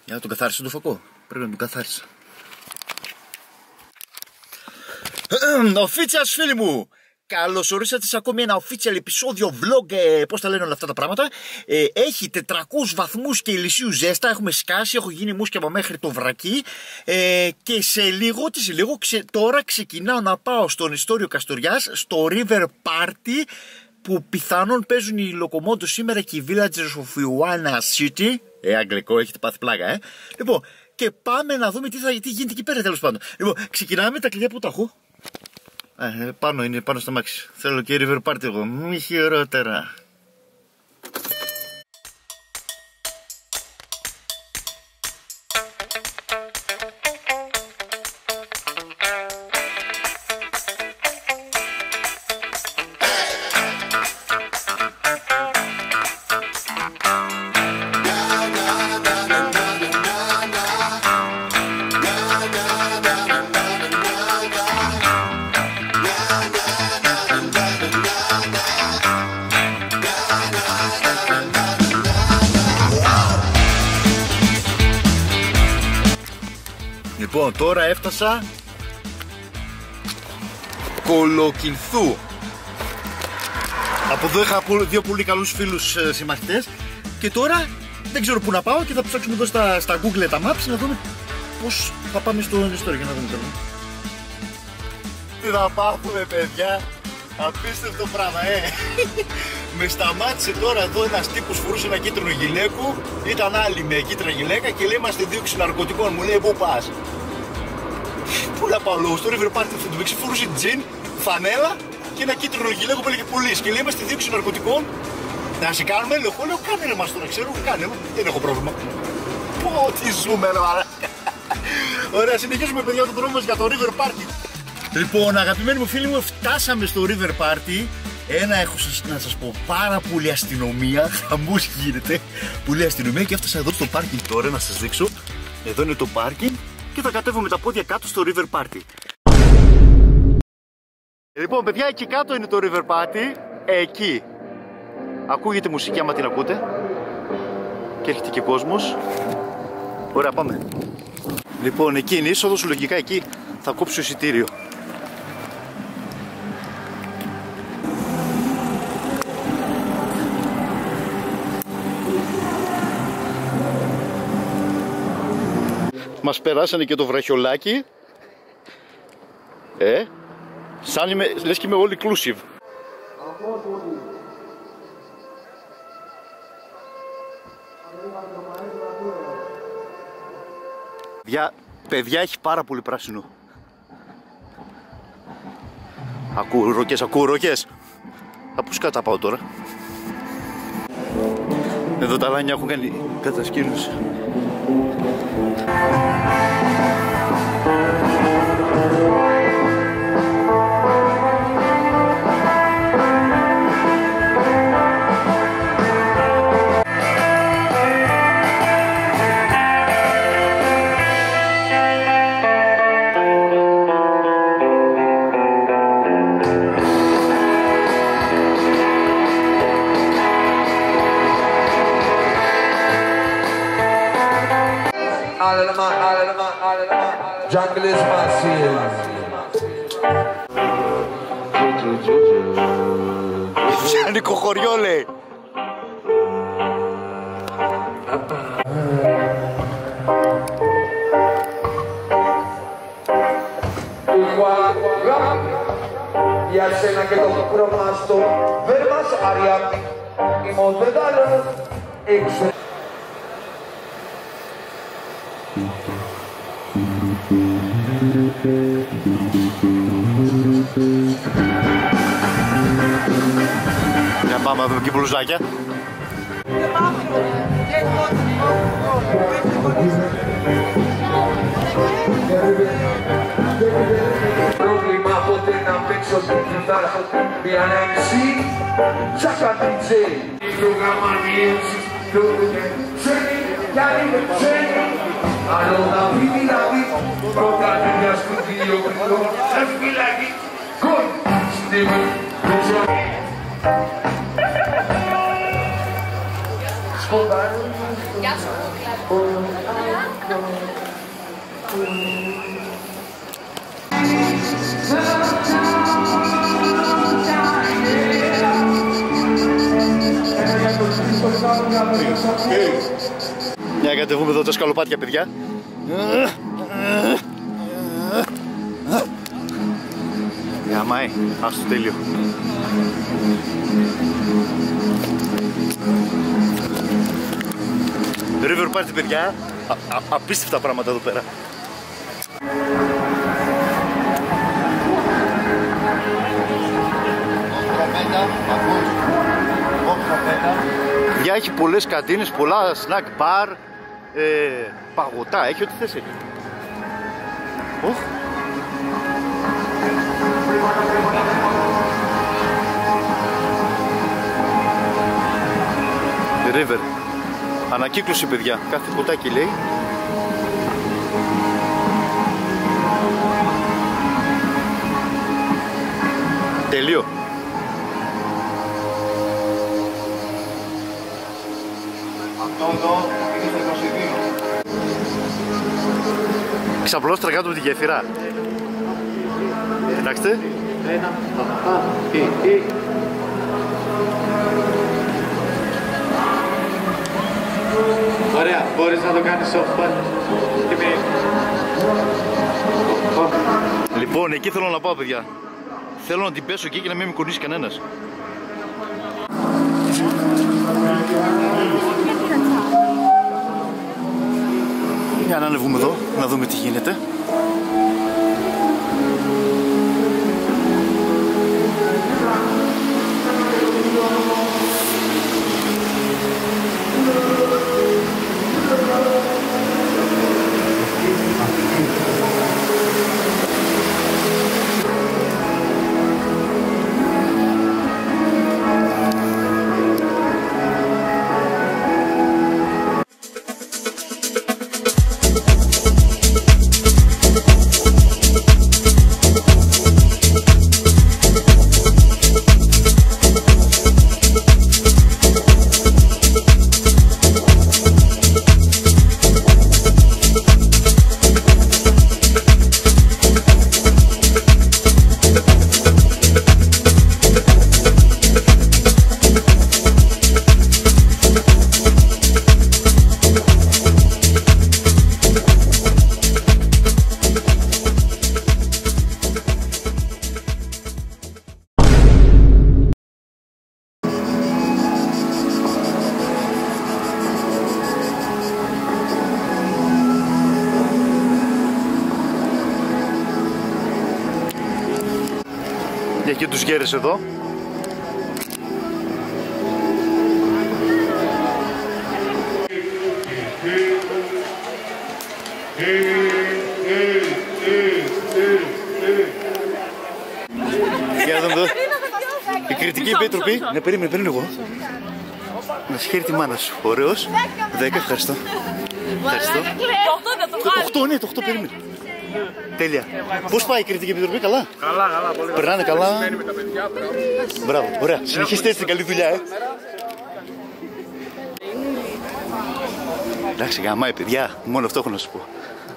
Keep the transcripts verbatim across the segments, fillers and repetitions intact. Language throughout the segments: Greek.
Για να τον καθάρισε το φακό. Πρέπει να τον καθάρισα. Οφίτσιας φίλοι μου! Καλώς ορίσατε σε ακόμη ένα official επεισόδιο vlog, ε, πώς τα λένε όλα αυτά τα πράγματα. ε, Έχει τετρακόσιους βαθμούς και ηλισίου ζέστα, έχουμε σκάσει, έχω γίνει μουσκευα μέχρι το βρακί. ε, Και σε λίγο, τι σε λίγο, ξε, τώρα ξεκινάω να πάω στον Ιστόριο Καστοριάς, στο River Party, που πιθανόν παίζουν οι Locomodo σήμερα και οι Villagers of Ioana City. Ε, αγγλικό, έχετε πάθει πλάκα, ε. Λοιπόν, και πάμε να δούμε τι, θα, τι γίνεται εκεί πέρα, τέλος πάντων. Λοιπόν, ξεκινάμε με τα κλειδιά που τα έχω. Ε, πάνω είναι, πάνω στο μάξι. Θέλω και River Party εγώ, μη χειρότερα. Λοιπόν, τώρα έφτασα Κολοκυνθού. Από εδώ είχα δύο πολύ καλούς φίλους ε, συμμαχητές. Και τώρα δεν ξέρω πού να πάω και θα ψάξουμε εδώ στα, στα Google τα Maps να δούμε πώς θα πάμε στο Ιστόριο για να δούμε τώρα. Τι θα πάθουμε, παιδιά. Απίστευτο πράγμα, ε. Με σταμάτησε τώρα εδώ ένας τύπος, φορούσε ένα κίτρινο γυλαίκο. Ήταν άλλη με κίτρινα γυλαίκα και λέει είμαστε δίωξη ναρκωτικών. Μου λέει πού πας? Πού να πάω λόγω, στο River Party αυτό το παίξει. Φορούσε τζιν, φανέλα και ένα κίτρινο γυλαίκο που έλεγε police. Και λέει είμαστε δίωξη ναρκωτικών. Να σε κάνουμε έλεγχο. Λέω κάνε ρε μας τώρα, ξέρω, κάνε. Δεν έχω πρόβλημα. Πω τι ζούμε ρε. Ωραία, συνεχίζουμε παιδιά τον δρόμο μας για το River Party. Λοιπόν, αγαπημένοι μου φίλοι μου, φτάσαμε στο River Party. Ένα έχω να σας πω, πάρα πολύ αστυνομία, χαμός γίνεται, πολύ αστυνομία και έφτασα εδώ στο πάρκινγκ τώρα να σας δείξω. Εδώ είναι το πάρκινγκ και θα κατέβω με τα πόδια κάτω στο River Party. Λοιπόν παιδιά, εκεί κάτω είναι το River Party, εκεί. Ακούγεται μουσική άμα την ακούτε και έρχεται και κόσμος. Ωραία, πάμε. Λοιπόν, εκεί είναι η είσοδος, λογικά εκεί θα κόψω εισιτήριο. Μας περάσανε και το βραχιολάκι. Ε, σαν είμαι, λες και είμαι all inclusive. Παιδιά, παιδιά έχει πάρα πολύ πράσινο. Ακούω ροκές, ακούω ροκές. Από σκάτα πάω τώρα. Εδώ τα λάνια έχουν κάνει κατασκήνωση. Jungle is massive. Γιάννικο χωριό λέει. Για σένα και το χρώμα στο βέρμας αριά. Ημών δεδάλων έξω. Για πάμε να δούμε και μπλουζάκια. Πρόβλημα ποτέ να παίξω την κιθάρα για να εμσί τσάκα την τζέι. Το γαμάνι εμσί, το ξένη, κι άλλη με ξένη. Αλλά να πει δηλαδή, προκάτε μια σκουτήλιο κρυφτό, σε φυλακή, κον, στιγμή, σκοτάδι. Γεια σου, Για κατεβούμε εδώ τα σκαλοπάτια, παιδιά. Γαμάει, ας το τέλειο. River Party, παιδιά, α, α, απίστευτα πράγματα εδώ πέρα. Παιδιά, έχει πολλές καντίνες, πολλά snack bar, ε, παγωτά, έχει ό,τι θες εκεί. Oh. River. Ανακύκλωση, παιδιά. Κάθε κουτάκι λέει. Τελείο. Αυτό εδώ είναι στο είκοσι δύο. Ξαπλώστρα κάτω από τη γέφυρα. Κοιτάξτε. Ένα, α, ή, ή. Ωραία, μπορείς να το κάνεις softball. Λοιπόν, εκεί θέλω να πάω, παιδιά. Θέλω να την πέσω εκεί και να μην με κονίσει κανένας. Για να ανεβούμε εδώ, να δούμε τι γίνεται. Και τους γέρες εδώ. Για να δούμε εδώ. Η κριτική επιτροπή. Ναι, περίμενε, περίμενε εγώ. Να συγχαίρει τη μάνα σου. Ωραίος. δέκα, ευχαριστώ. Ευχαριστώ. Το οκτώ, ναι, το οκτώ περίμενε. Τέλεια. Πώς πάει η κριτική επιτροπή, καλά? Καλά, καλά, πολύ. Περνάνε καλά. Μπράβο, ωραία. Συνεχίστε έτσι την καλή δουλειά, ε. Εντάξει, γαμάει, παιδιά. Μόνο αυτό έχω να σου πω.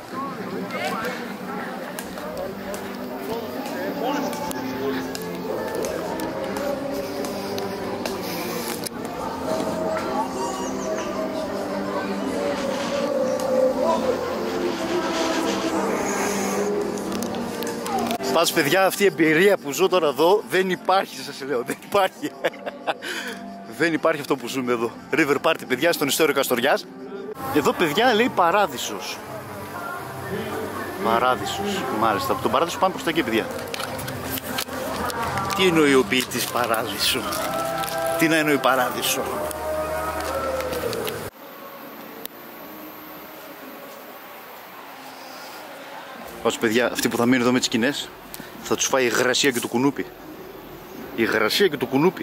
Πάντως, παιδιά, αυτή η εμπειρία που ζω τώρα εδώ δεν υπάρχει, σας λέω, δεν υπάρχει. Δεν υπάρχει αυτό που ζούμε εδώ. River Party, παιδιά, στον Ιστόριο Καστοριάς. Εδώ, παιδιά, λέει παράδεισος. Παράδεισος, μάλιστα. Από τον παράδεισο πάμε προς τα εκεί, παιδιά. Τι εννοεί ο ποιητής παράδεισο? Τι να εννοεί παράδεισο? Όσοι, παιδιά, αυτοί που θα μείνουν εδώ με τις σκηνές, θα τους φάει η υγρασία και το κουνούπι. Η υγρασία και το κουνούπι.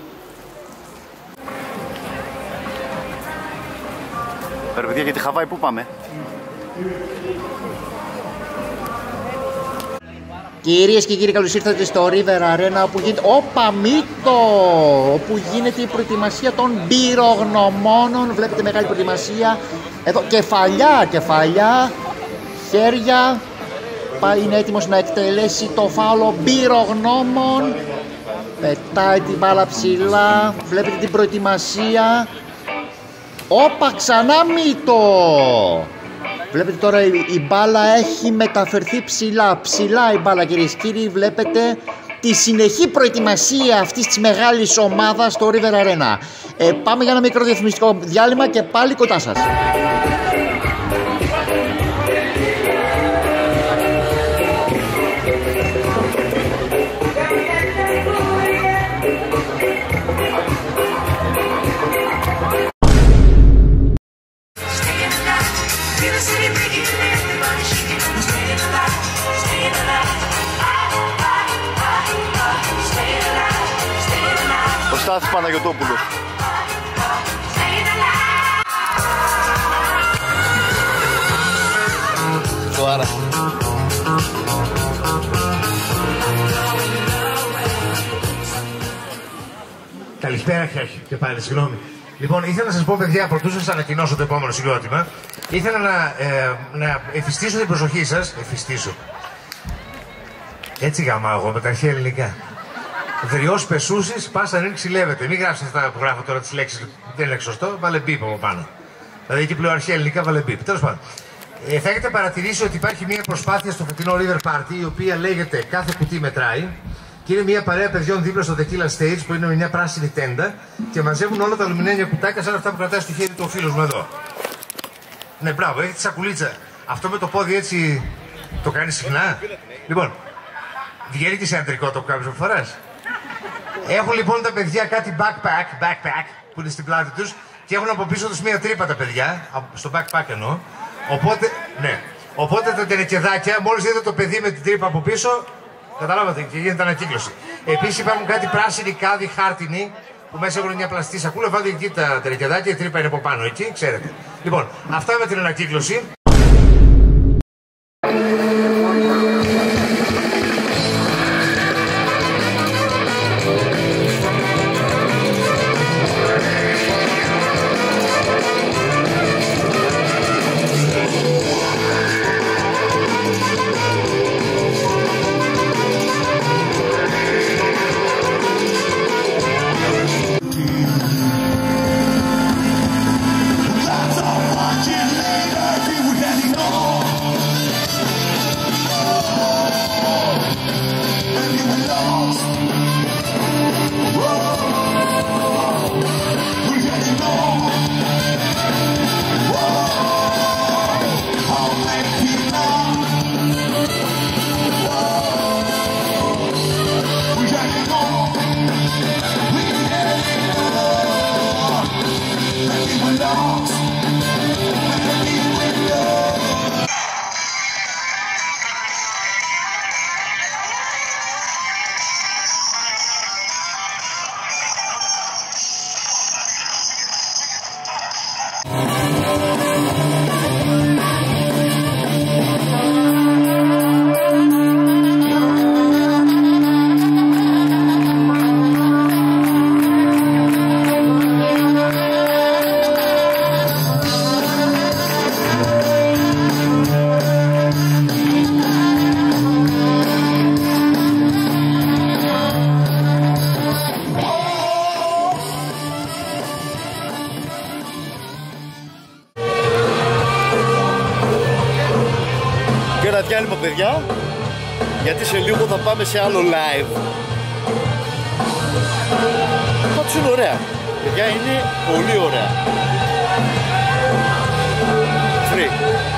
Ρε παιδιά, για τη Χαβάη πού πάμε? Κυρίες και κύριοι, καλώς ήρθατε στο River Arena, όπου γίνεται, όπα μύτο, όπου γίνεται η προετοιμασία των πυρογνωμόνων. Βλέπετε μεγάλη προετοιμασία. Εδώ κεφαλιά, κεφαλιά, χέρια. Είναι έτοιμος να εκτελέσει το φάουλο πυρογνώμων. Πετάει την μπάλα ψηλά. Βλέπετε την προετοιμασία. Όπα, ξανά μύτο. Βλέπετε τώρα η μπάλα έχει μεταφερθεί ψηλά. Ψηλά η μπάλα, κυρίες και κύριοι. Βλέπετε τη συνεχή προετοιμασία αυτής της μεγάλης ομάδας στο River Arena. Ε, πάμε για ένα μικρό διαφημιστικό διάλειμμα και πάλι κοντά σας. Ο Στάθης Παναγιωτόπουλος. Σοβαρά. Καλησπέρα και πάλι, συγγνώμη. Λοιπόν, ήθελα να σας πω, παιδιά, πρωτού σας ανακοινώσω το επόμενο συγκρότημα, ήθελα να, ε, να εφιστήσω την προσοχή σας. Εφιστήσω. Έτσι γαμάω εγώ με τα αρχαία ελληνικά. Δριός πεσούσης, πάσα νυν ξυλεύεται. Μην γράψετε αυτά που γράφω τώρα τις λέξεις, δεν είναι σωστό, βάλε μπίπ από πάνω. Δηλαδή εκεί πλέον αρχαία ελληνικά βάλε μπίπ. Τέλος πάντων. Ε, θα έχετε παρατηρήσει ότι υπάρχει μια προσπάθεια στο φετινό River Party, η οποία λέγεται Κάθε κουτί μετράει. Και είναι μια παρέα παιδιών δίπλα στο Tequila Stage, που είναι μια πράσινη τέντα και μαζεύουν όλα τα αλουμινένια κουτάκια σαν αυτά που κρατάει στο χέρι του ο φίλος μου εδώ. Ναι, μπράβο, έχει τη σακουλίτσα. Αυτό με το πόδι έτσι το κάνει συχνά. Λοιπόν, βγαίνει και σε αντρικό το κάποιο που φοράς. Έχουν λοιπόν τα παιδιά κάτι backpack, backpack που είναι στην πλάτη τους και έχουν από πίσω τους μία τρύπα τα παιδιά, στο backpack εννοώ. Οπότε, ναι, οπότε τα τενεκεδάκια, μόλις είδε το παιδί με την τρύπα από πίσω, καταλάβατε και γίνεται ανακύκλωση. Επίσης υπάρχουν κάτι πράσινοι κάδοι χάρτινοι που μέσα έχουν μια πλαστή σακούλα, βάλτε εκεί τα τενεκεδάκια, η τρύπα είναι από πάνω εκεί, ξέρετε. Λοιπόν, αυτά με την ανακύκλωση. Διάλειμμα, παιδιά, γιατί σε λίγο θα πάμε σε άλλο live. Πάντως είναι ωραία, παιδιά, είναι πολύ ωραία. Free.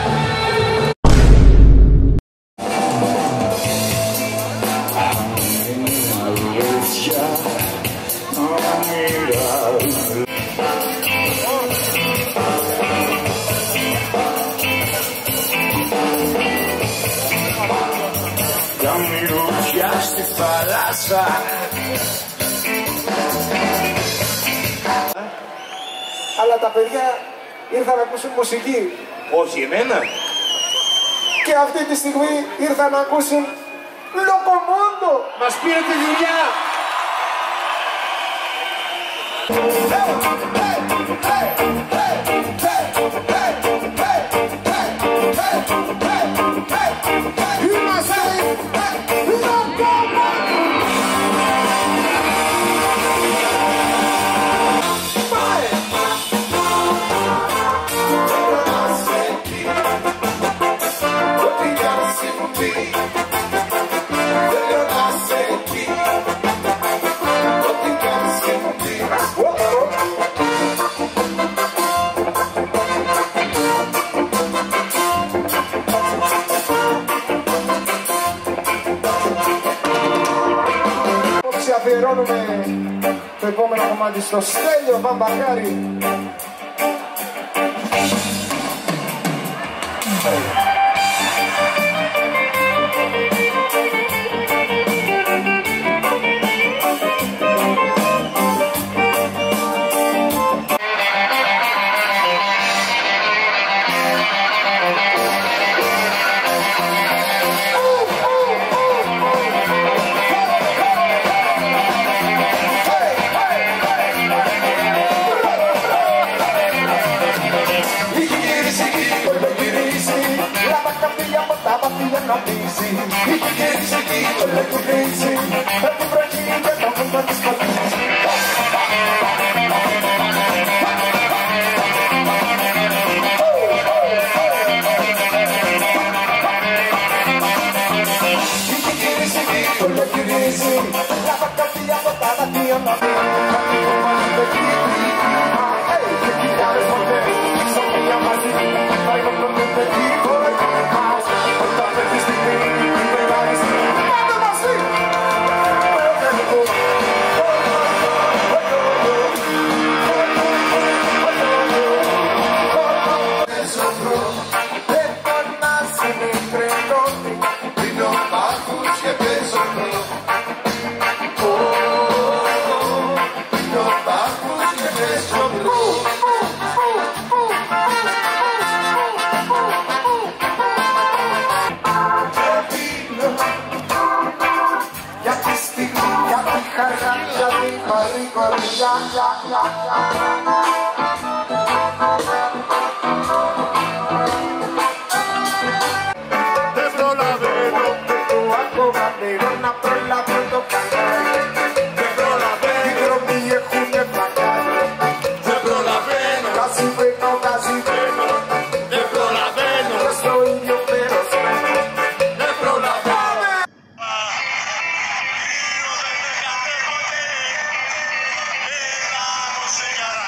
Αλλά τα παιδιά ήρθαν να ακούσουν μουσική. Όχι εμένα. Και αυτή τη στιγμή ήρθαν να ακούσουν Λοκομόντο! Μας πήρε τη δουλειά! Αφιερώνουμε το επόμενο κομμάτι στο Στέλιο Βαμβακάρη. Señora.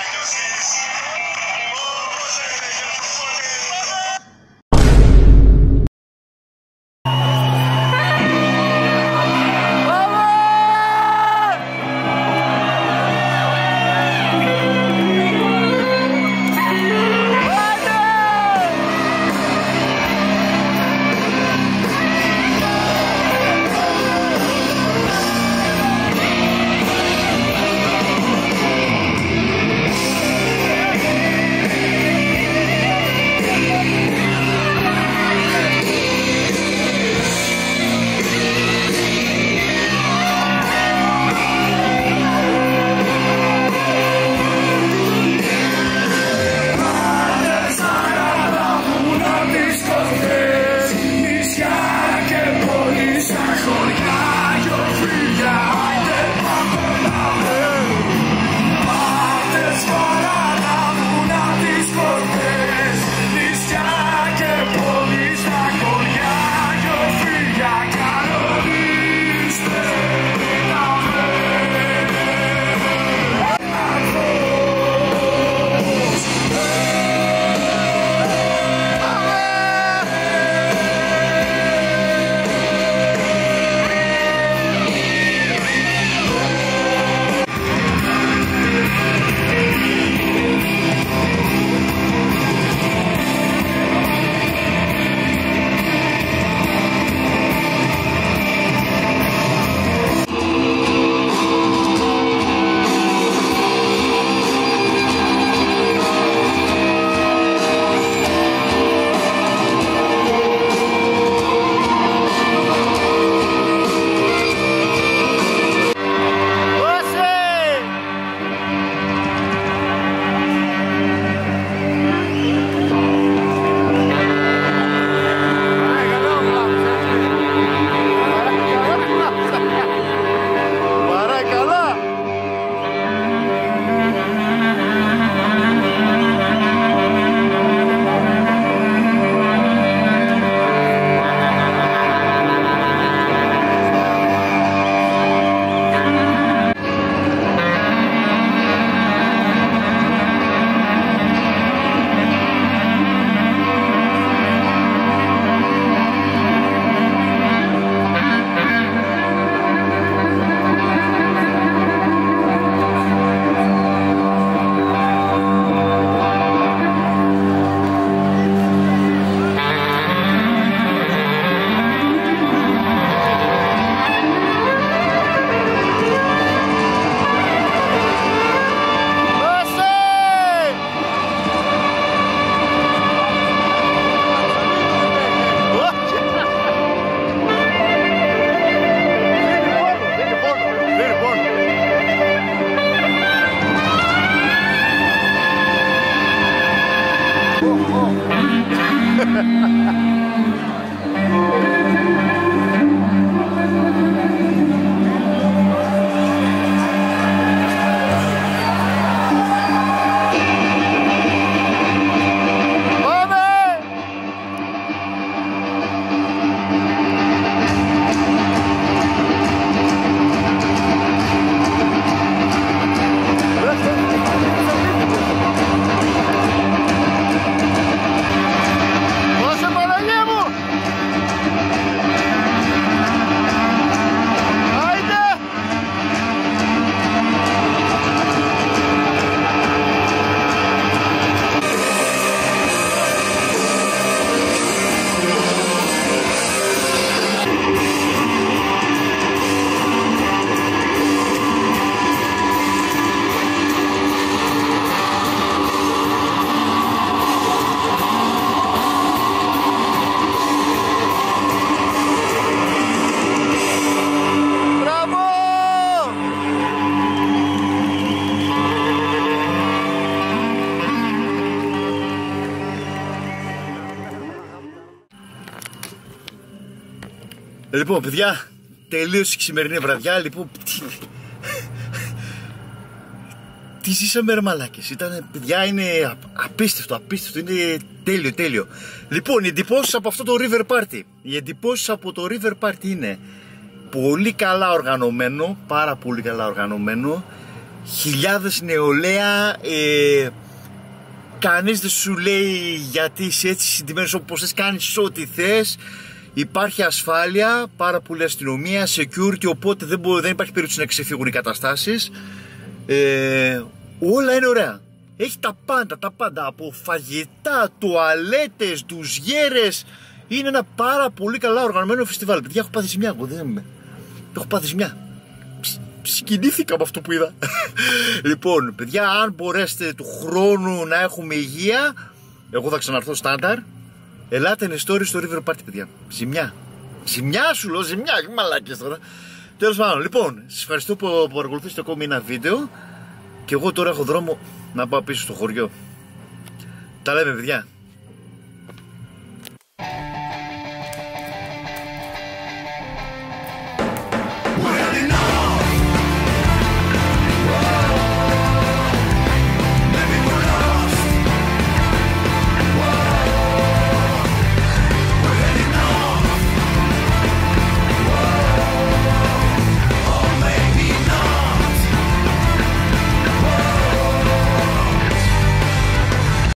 Λοιπόν, παιδιά, τελείωσε η σημερινή βραδιά. Λοιπόν, τι, τι ζήσαμε ρε μαλάκες. Ήταν, παιδιά, είναι απίστευτο, απίστευτο. Είναι τέλειο, τέλειο. Λοιπόν, οι εντυπώσεις από αυτό το River Party. Οι εντυπώσεις από το River Party είναι πολύ καλά οργανωμένο, πάρα πολύ καλά οργανωμένο. Χιλιάδες νεολαία. Ε, κανείς δεν σου λέει γιατί είσαι έτσι συντημένος όπως θες, κάνεις ό,τι θες. Υπάρχει ασφάλεια, πάρα πολλή αστυνομία, security, οπότε δεν, μπορεί, δεν υπάρχει περίπτωση να ξεφύγουν οι καταστάσεις. Ε, όλα είναι ωραία. Έχει τα πάντα, τα πάντα, από φαγητά, τουαλέτες, ντουζιέρες. Είναι ένα πάρα πολύ καλά οργανωμένο φεστιβάλ. Παιδιά, έχω πάθει ζημιά, εγώ δεν είμαι. Έχω πάθει ζημιά. Συγκινήθηκα με αυτό που είδα. Λοιπόν, παιδιά, αν μπορέσετε του χρόνου να έχουμε υγεία, εγώ θα ξαναρθώ στάνταρ. Ελάτε νεστόρι στο River Party, παιδιά. Ζημιά. Ζημιά σου λέω, ζημιά, και μαλάκες τώρα. Τέλος πάντων, λοιπόν, σας ευχαριστώ που παρακολουθήσετε ακόμη ένα βίντεο. Και εγώ τώρα έχω δρόμο να πάω πίσω στο χωριό. Τα λέμε, παιδιά.